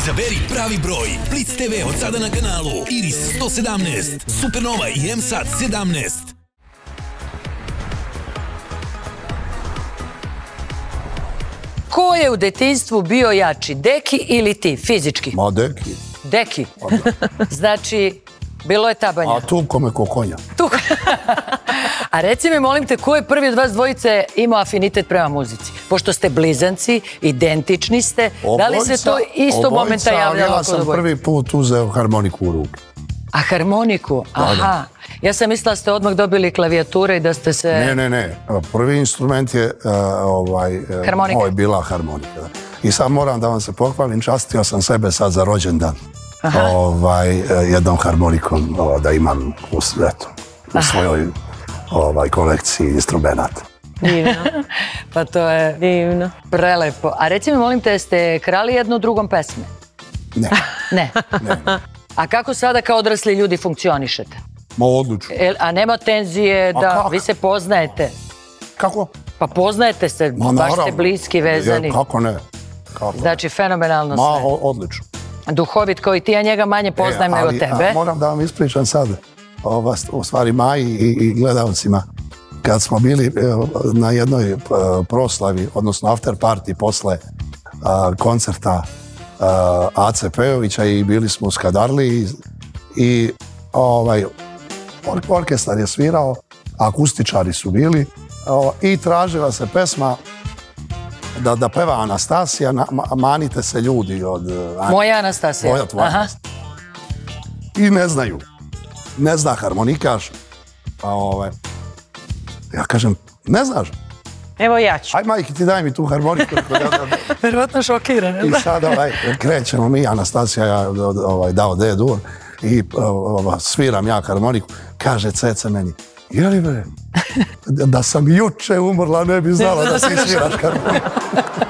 Izaberi pravi broj. Blitz TV od sada na kanalu Iris 117, Supernova i MSAT 17. Ko je u detinjstvu bio jači, Deki ili ti, fizički? Ma Deki. Deki? Znači, bilo je tabanja. A tuko me ko konja. A reci mi, molim te, ko je prvi od vas dvojice imao afinitet prema muzici? Pošto ste blizanci, identični ste, da li se to isto momenta javljalo? Ja sam prvi put uzeo harmoniku u ruke. A harmoniku? Aha. Ja sam mislila da ste odmah dobili klavijature i da ste se... Ne. Prvi instrument je moj bila harmonika. I sad moram da vam se pohvalim, častio sam sebe sad za rođendan jednom harmonikom da imam u svojoj kolekciji instrumenta. Divno. Pa to je divno. Prelepo. A reci mi, molim te, jeste krali jedno drugom pesme? Ne. Ne? A kako sada kao odrasli ljudi funkcionišete? Ma odlično. A nema tenzije da vi se poznajete? Kako? Pa poznajete se, baš ste bliski, vezani. Kako ne? Znači, fenomenalno sve. Ma, odlično. Duhovit kao i ti, ja njega manje poznajem nego tebe. Moram da vam ispričam sad, u stvari Maji i gledalcima, kad smo bili na jednoj proslavi, odnosno after party posle koncerta Ace Pejovića i bili smo u Skadarliji i orkestar je svirao, akustičari su bili i tražila se pesma da peva Anastasija, manite se ljudi od... Moja Anastasija. Moja tvoja. I ne znaju. Ne zna harmonikaš. Ja kažem, ne znaš? Evo ja ću. Aj majke, ti daj mi tu harmoniku. Verovatno šokiran. I sad krećemo mi, Anastasija ja dao D-dur i sviram ja harmoniku. Kaže Ceca meni, jeli bre, da sam juče umrla ne bi znala da si sviraš harmoniku.